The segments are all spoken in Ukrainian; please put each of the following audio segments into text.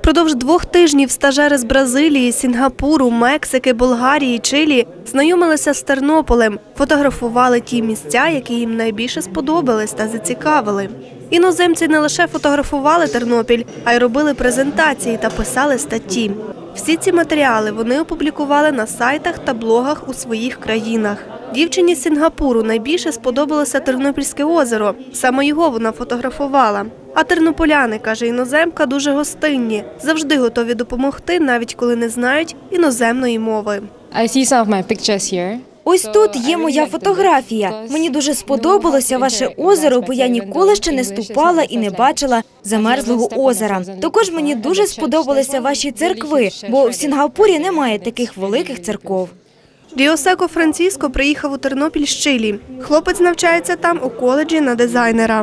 Впродовж 2 тижнів стажери з Бразилії, Сінгапуру, Мексики, Болгарії, Чилі знайомилися з Тернополем, фотографували ті місця, які їм найбільше сподобались та зацікавили. Іноземці не лише фотографували Тернопіль, а й робили презентації та писали статті. Всі ці матеріали вони опублікували на сайтах та блогах у своїх країнах. Дівчині з Сінгапуру найбільше сподобалося Тернопільське озеро. Саме його вона фотографувала. А тернополяни, каже іноземка, дуже гостинні. Завжди готові допомогти, навіть коли не знають іноземної мови. Ось тут є моя фотографія. Мені дуже сподобалося ваше озеро, бо я ніколи ще не ступала і не бачила замерзлого озера. Також мені дуже сподобалися ваші церкви, бо в Сінгапурі немає таких великих церков. Ріосеко Франциско приїхав у Тернопіль з Чилі. Хлопець навчається там у коледжі на дизайнера.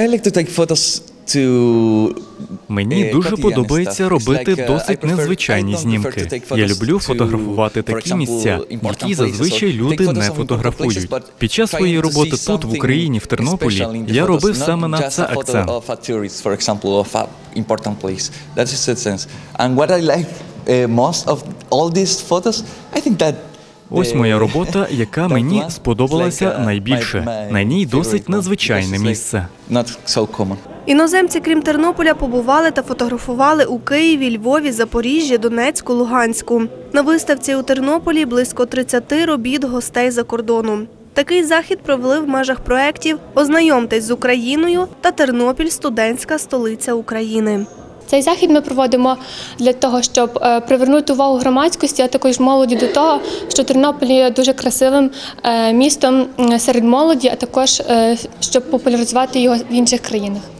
Мені дуже подобається робити досить незвичайні знімки. Я люблю фотографувати такі місця, які зазвичай люди не фотографують. Під час своєї роботи тут, в Україні, в Тернополі, я робив саме на це акцент. Ось моя робота, яка мені сподобалася найбільше. На ній досить незвичайне місце. Іноземці, крім Тернополя, побували та фотографували у Києві, Львові, Запоріжжі, Донецьку, Луганську. На виставці у Тернополі близько 30 робіт гостей за кордону. Такий захід провели в межах проєктів «Ознайомтесь з Україною» та «Тернопіль – студентська столиця України». Цей захід ми проводимо для того, щоб привернути увагу громадськості, а також молоді до того, що Тернопіль є дуже красивим містом серед молоді, а також щоб популяризувати його в інших країнах.